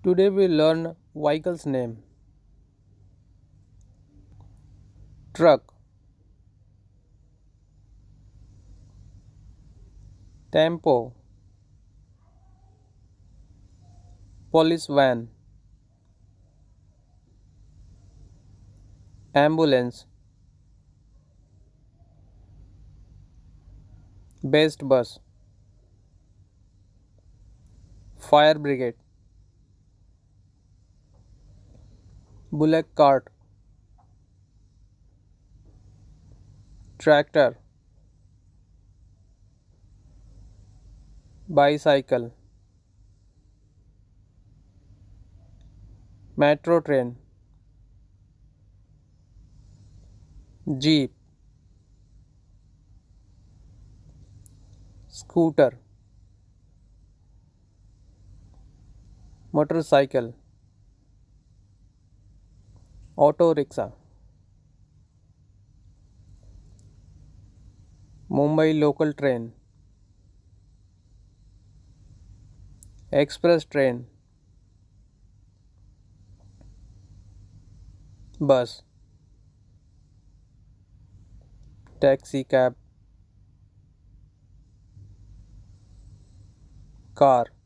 Today we learn vehicle's name: truck, tempo, police van, ambulance, best bus, fire brigade, bullock cart, tractor, bicycle, metro train, jeep, scooter, motorcycle, auto rickshaw, Mumbai local train, express train, bus, taxi cab, car.